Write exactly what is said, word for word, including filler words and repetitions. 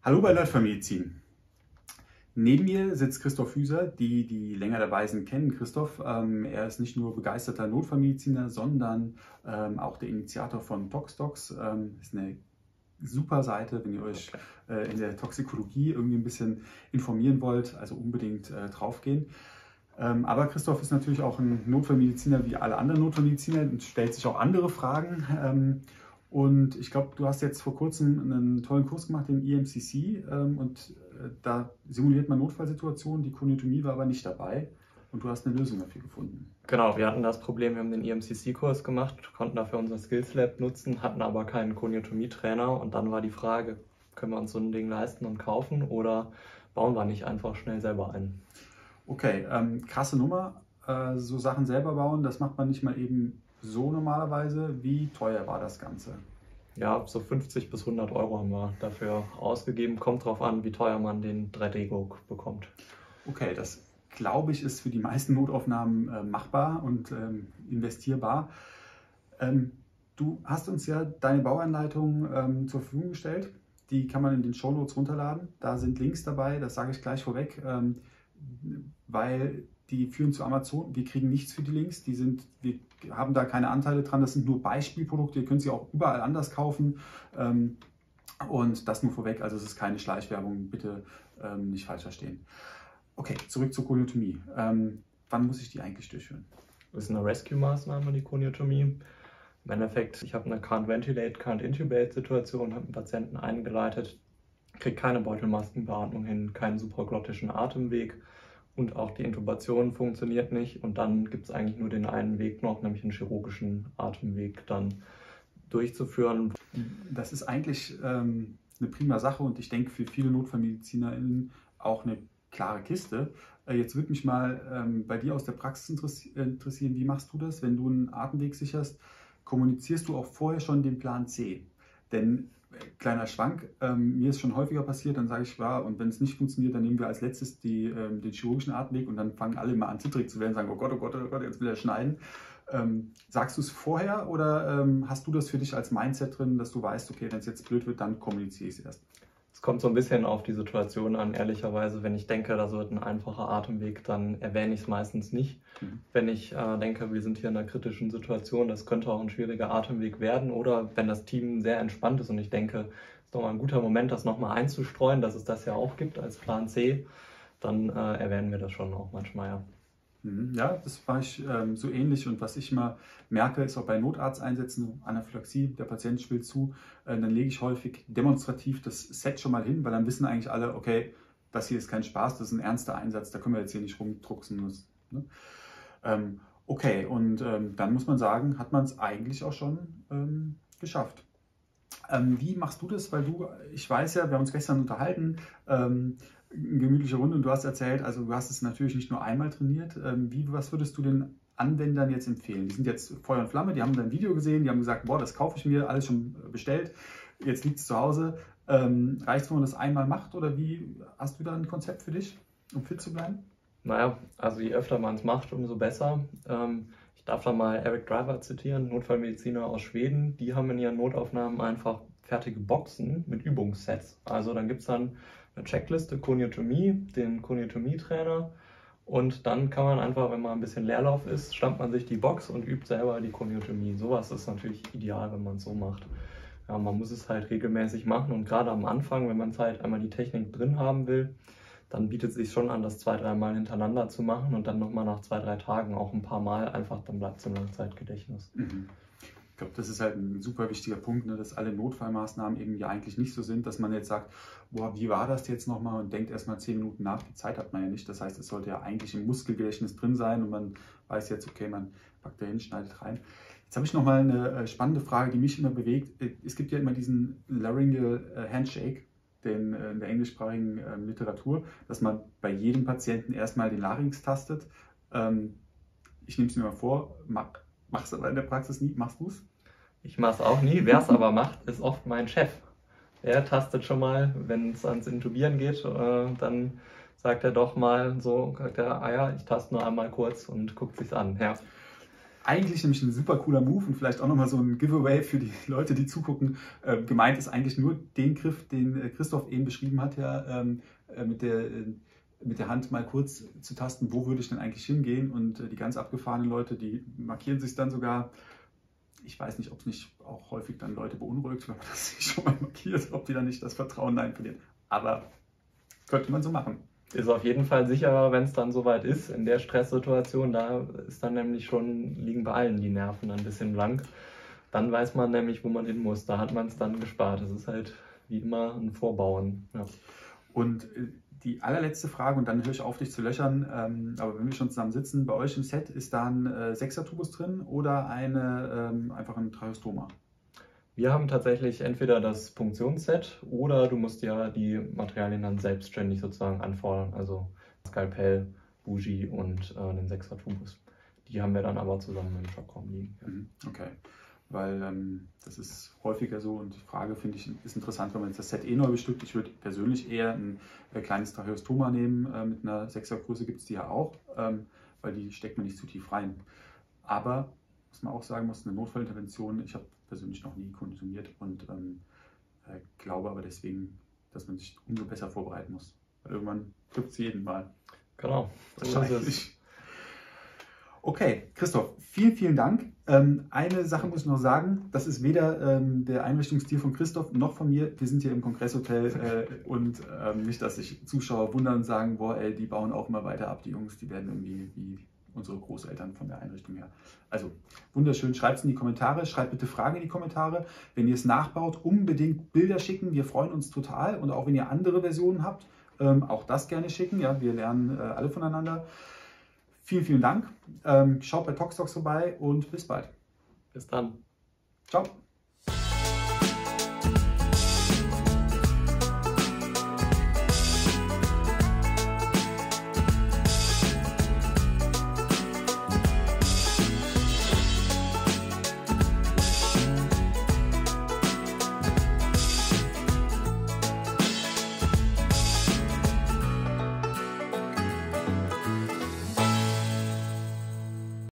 Hallo bei Läuft Medizin. Neben mir sitzt Christoph Hüser, die, die länger dabei sind, kennen Christoph. Ähm, er ist nicht nur begeisterter Notfallmediziner, sondern ähm, auch der Initiator von ToxDocs. Ähm, ist eine super Seite, wenn ihr euch äh, in der Toxikologie irgendwie ein bisschen informieren wollt, also unbedingt äh, draufgehen. Ähm, aber Christoph ist natürlich auch ein Notfallmediziner wie alle anderen Notfallmediziner und stellt sich auch andere Fragen. Ähm, Und ich glaube, du hast jetzt vor kurzem einen tollen Kurs gemacht, den E M C C, ähm, und äh, da simuliert man Notfallsituationen. Die Koniotomie war aber nicht dabei und du hast eine Lösung dafür gefunden. Genau, wir hatten das Problem, wir haben den E M C C-Kurs gemacht, konnten dafür unser Skills Lab nutzen, hatten aber keinen Koniotomie-Trainer und dann war die Frage, können wir uns so ein Ding leisten und kaufen oder bauen wir nicht einfach schnell selber ein? Okay, ähm, krasse Nummer. Äh, so Sachen selber bauen, das macht man nicht mal eben so normalerweise. Wie teuer war das Ganze? Ja, so fünfzig bis hundert Euro haben wir dafür ausgegeben. Kommt drauf an, wie teuer man den drei D-Druck bekommt. Okay, das glaube ich ist für die meisten Notaufnahmen äh, machbar und ähm, investierbar. Ähm, du hast uns ja deine Bauanleitung ähm, zur Verfügung gestellt. Die kann man in den Shownotes runterladen. Da sind Links dabei, das sage ich gleich vorweg, ähm, weil die führen zu Amazon. Wir kriegen nichts für die Links. Die sind, wir haben da keine Anteile dran. Das sind nur Beispielprodukte. Ihr könnt sie auch überall anders kaufen. Ähm, und das nur vorweg. Also es ist keine Schleichwerbung. Bitte ähm, nicht falsch verstehen. Okay, zurück zur Koniotomie. Ähm, wann muss ich die eigentlich durchführen? Das ist eine Rescue-Maßnahme, die Koniotomie. Im Endeffekt, ich habe eine Can't Ventilate, Can't Intubate Situation, habe einen Patienten eingeleitet, kriege keine Beutelmaskenbeatmung hin, keinen supraglottischen Atemweg und auch die Intubation funktioniert nicht. Und dann gibt es eigentlich nur den einen Weg noch, nämlich einen chirurgischen Atemweg dann durchzuführen. Das ist eigentlich ähm, eine prima Sache und ich denke für viele NotfallmedizinerInnen auch eine klare Kiste. Äh, jetzt würde mich mal ähm, bei dir aus der Praxis interessi interessieren, wie machst du das, wenn du einen Atemweg sicherst? Kommunizierst du auch vorher schon den Plan C? Denn, äh, kleiner Schwank, ähm, mir ist schon häufiger passiert, dann sage ich, ja, und wenn es nicht funktioniert, dann nehmen wir als letztes die, ähm, den chirurgischen Atemweg und dann fangen alle mal an zittrig zu werden und sagen, oh Gott, oh Gott, oh Gott, jetzt will er schneiden. Ähm, sagst du es vorher oder ähm, hast du das für dich als Mindset drin, dass du weißt, okay, wenn es jetzt blöd wird, dann kommuniziere ich es erst? Es kommt so ein bisschen auf die Situation an, ehrlicherweise. Wenn ich denke, das wird ein einfacher Atemweg, dann erwähne ich es meistens nicht. Mhm. Wenn ich äh, denke, wir sind hier in einer kritischen Situation, das könnte auch ein schwieriger Atemweg werden, oder wenn das Team sehr entspannt ist und ich denke, es ist nochmal ein guter Moment, das nochmal einzustreuen, dass es das ja auch gibt als Plan C, dann äh, erwähnen wir das schon auch manchmal, ja. Ja, das war ich ähm, so ähnlich und was ich immer merke, ist auch bei Notarzteinsätzen, Anaphylaxie, der Patient schwillt zu, äh, dann lege ich häufig demonstrativ das Set schon mal hin, weil dann wissen eigentlich alle, okay, das hier ist kein Spaß, das ist ein ernster Einsatz, da können wir jetzt hier nicht rumdrucksen. Das, ne? ähm, okay, und ähm, dann muss man sagen, hat man es eigentlich auch schon ähm, geschafft. Ähm, wie machst du das? Weil du, ich weiß ja, wir haben uns gestern unterhalten, ähm, eine gemütliche Runde und du hast erzählt, also du hast es natürlich nicht nur einmal trainiert. Ähm, wie, was würdest du den Anwendern jetzt empfehlen? Die sind jetzt Feuer und Flamme, die haben dein Video gesehen, die haben gesagt, boah, das kaufe ich mir, alles schon bestellt, jetzt liegt es zu Hause. Ähm, reicht es, wenn man das einmal macht oder wie hast du da ein Konzept für dich, um fit zu bleiben? Naja, also je öfter man es macht, umso besser. Ähm, ich darf da mal Eric Driver zitieren, Notfallmediziner aus Schweden. Die haben in ihren Notaufnahmen einfach fertige Boxen mit Übungssets. Also dann gibt es dann eine Checkliste, Koniotomie, den Koniotomie-Trainer und dann kann man einfach, wenn man ein bisschen Leerlauf ist, stammt man sich die Box und übt selber die Koniotomie. Sowas ist natürlich ideal, wenn man es so macht. Ja, man muss es halt regelmäßig machen und gerade am Anfang, wenn man halt einmal die Technik drin haben will, dann bietet es sich schon an, das zwei, drei Mal hintereinander zu machen und dann nochmal nach zwei, drei Tagen auch ein paar Mal einfach, dann bleibt es im Langzeitgedächtnis. Mhm. Ich glaube, das ist halt ein super wichtiger Punkt, ne, dass alle Notfallmaßnahmen eben ja eigentlich nicht so sind, dass man jetzt sagt, boah, wie war das jetzt nochmal und denkt erstmal zehn Minuten nach. Die Zeit hat man ja nicht. Das heißt, es sollte ja eigentlich im Muskelgedächtnis drin sein und man weiß jetzt, okay, man packt da hin, schneidet rein. Jetzt habe ich nochmal eine spannende Frage, die mich immer bewegt. Es gibt ja immer diesen Laryngeal Handshake, den, in der englischsprachigen äh, Literatur, dass man bei jedem Patienten erstmal den Larynx tastet. Ähm, ich nehme es mir mal vor, mach, mach's aber in der Praxis nie. Machst du es? Ich mache es auch nie. Wer es aber macht, ist oft mein Chef. Er tastet schon mal, wenn es ans Intubieren geht, äh, dann sagt er doch mal so, sagt er, ah ja, ich taste nur einmal kurz und guckt sich's an. Ja. eigentlich nämlich ein super cooler Move und vielleicht auch nochmal so ein Giveaway für die Leute, die zugucken. Äh, gemeint ist eigentlich nur den Griff, den äh, Christoph eben beschrieben hat, ja, ähm, äh, mit, der, äh, mit der Hand mal kurz zu tasten, wo würde ich denn eigentlich hingehen, und äh, die ganz abgefahrenen Leute, die markieren sich dann sogar. Ich weiß nicht, ob es nicht auch häufig dann Leute beunruhigt, wenn man das sich schon mal markiert, ob die dann nicht das Vertrauen rein verlieren. Aber könnte man so machen. Ist auf jeden Fall sicherer, wenn es dann soweit ist. In der Stresssituation, da ist dann nämlich schon, liegen bei allen die Nerven ein bisschen blank. Dann weiß man nämlich, wo man hin muss. Da hat man es dann gespart. Das ist halt wie immer ein Vorbauen. Ja. Und die allerletzte Frage, und dann höre ich auf, dich zu löchern, ähm, aber wenn wir schon zusammen sitzen, bei euch im Set ist da ein äh, Sechser-Tubus drin oder eine, ähm, einfach ein Tracheostoma? Wir haben tatsächlich entweder das Punktionsset oder du musst ja die Materialien dann selbstständig sozusagen anfordern, also Skalpell, Bougie und äh, den Sechser-Tubus. Die haben wir dann aber zusammen im Shopcom liegen. Ja. Okay, weil ähm, das ist häufiger so, und die Frage, finde ich, ist interessant, wenn man jetzt das Set eh neu bestückt. Ich würde persönlich eher ein äh, kleines Tracheostoma nehmen, äh, mit einer Sechser-Größe gibt es die ja auch, ähm, weil die steckt man nicht zu tief rein. Aber, was man auch sagen muss, eine Notfallintervention, ich habe persönlich noch nie konsumiert und ähm, äh, glaube aber deswegen, dass man sich umso besser vorbereiten muss. Weil irgendwann trifft es jeden Mal. Genau, so ist es. Okay, Christoph, vielen, vielen Dank. Ähm, eine Sache muss ich noch sagen, das ist weder ähm, der Einrichtungsstil von Christoph noch von mir. Wir sind hier im Kongresshotel äh, und ähm, nicht, dass sich Zuschauer wundern und sagen, boah, ey, die bauen auch immer weiter ab, die Jungs, die werden irgendwie wie unsere Großeltern von der Einrichtung her. Also wunderschön, schreibt es in die Kommentare, schreibt bitte Fragen in die Kommentare. Wenn ihr es nachbaut, unbedingt Bilder schicken, wir freuen uns total. Und auch wenn ihr andere Versionen habt, ähm, auch das gerne schicken. Ja, wir lernen äh, alle voneinander. Vielen, vielen Dank. Ähm, schaut bei Toxtox vorbei und bis bald. Bis dann. Ciao.